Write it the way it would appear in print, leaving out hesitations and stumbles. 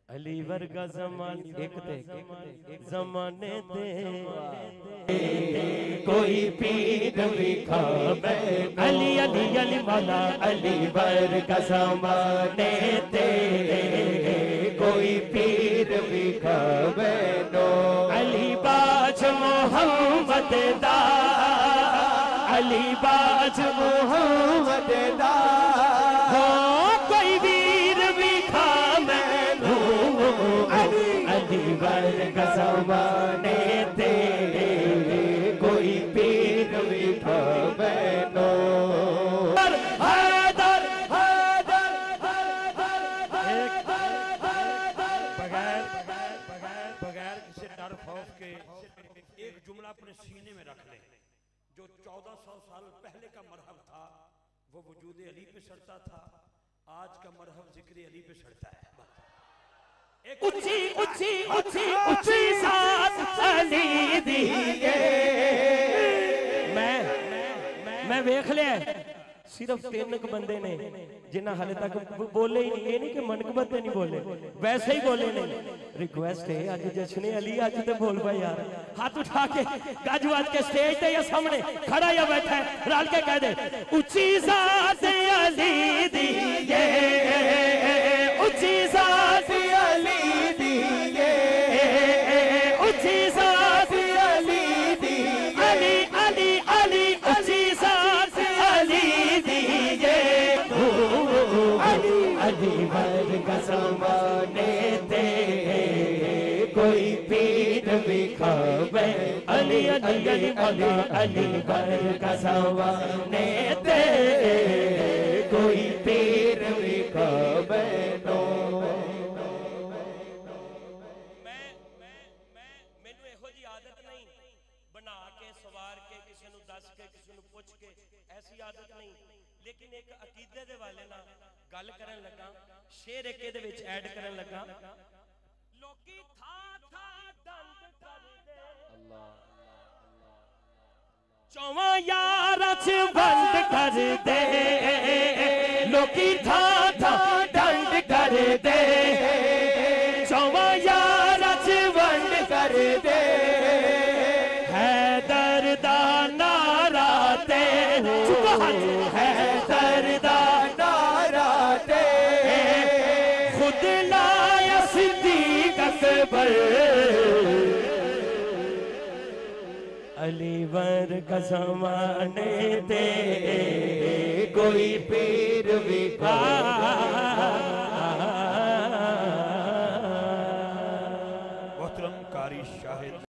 علی ورگا زمان ایک تے زمانے تے کوئی پیر بھی کھاوے علی علی علی مولا علی ورگا زمانے تے کوئی پیر بھی کھاوے نو علی باج محمد دا علی باج محمد دا کوئی ویر بھی کھاوے علی ورگا زمانے تے کوئی پیر بھی کھاوے نو حیدر حیدر بغیر کسی ڈر خوف کے ایک جملہ اپنے سینے میں رکھ لیں جو 1400 سال پہلے کا مرحب تھا وہ وجود علی پہ سڑتا تھا آج کا مرحب ذکر علی پہ سڑتا ہے اچھی اچھی اچھی اچھی ساتھ علی دیئے میں ویکھ لیا صرف 3 بندے نے جنہ حالے تک بولے ہی نہیں یہ نہیں کہ منقبت نہیں بولے ویسے ہی بولے نہیں ریکویسٹ ہے آج جشن علی آج تے بول پائے یار ہاتھ اٹھا کے گاجو آج کے سٹیج تے یا سامنے کھڑا یا بیٹھا ہے رال کے کہہ دے اچھی ذات علی دیئے اچھی ذات علی دیئے اچھی ذات علی دیئے علی علی علی اچھی ذات علی دیئے علی ورگا زمانے تے کوئی پیر بھی کھاوے علی علی علی علی علی ورگا زمانے تے کوئی پیر بھی کھاوے نو مینوں ایہو جی عادت نہیں بنا کے سوار کے کسی نو دس کے کسی نو پوچھ کے ایسی عادت نہیں لیکن ایک عقیدے دے والے نا گل کرن لگا شعر ایک دے وچ ایڈ کرن لگا لوکی تھا تھا ڈنڈ کر دے اللہ چواں یار چ بند کر دے لوکی تھا تھا ڈنڈ کر دے چواں یار چ بند کر دے حیدر دا نعرہ تے حیدر دا نعرہ تے خود لایا صدیق اکبر علی ورگا زمانے تے کوئی پیر بھی محترم قاری شاہد